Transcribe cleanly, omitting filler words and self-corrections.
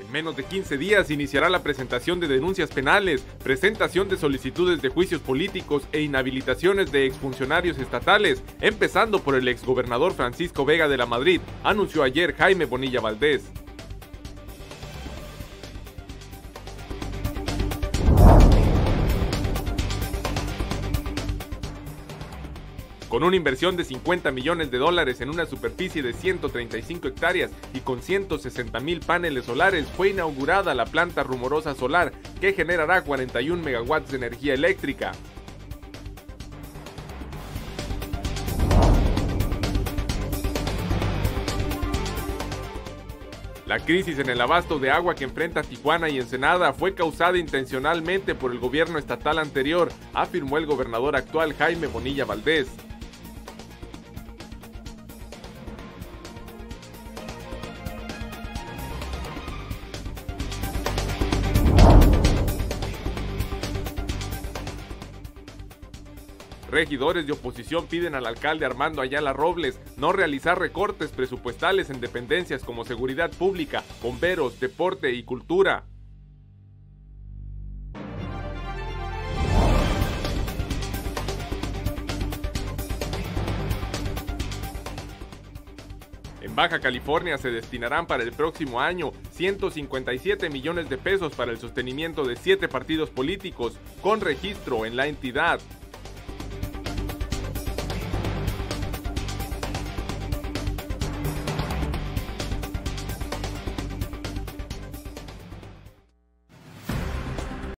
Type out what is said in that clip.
En menos de 15 días iniciará la presentación de denuncias penales, presentación de solicitudes de juicios políticos e inhabilitaciones de exfuncionarios estatales, empezando por el exgobernador Francisco Vega de la Madrid, anunció ayer Jaime Bonilla Valdés. Con una inversión de $50 millones en una superficie de 135 hectáreas y con 160,000 paneles solares, fue inaugurada la planta Rumorosa Solar, que generará 41 megawatts de energía eléctrica. La crisis en el abasto de agua que enfrenta Tijuana y Ensenada fue causada intencionalmente por el gobierno estatal anterior, afirmó el gobernador actual Jaime Bonilla Valdés. Regidores de oposición piden al alcalde Armando Ayala Robles no realizar recortes presupuestales en dependencias como seguridad pública, bomberos, deporte y cultura. En Baja California se destinarán para el próximo año 157 millones de pesos para el sostenimiento de 7 partidos políticos con registro en la entidad.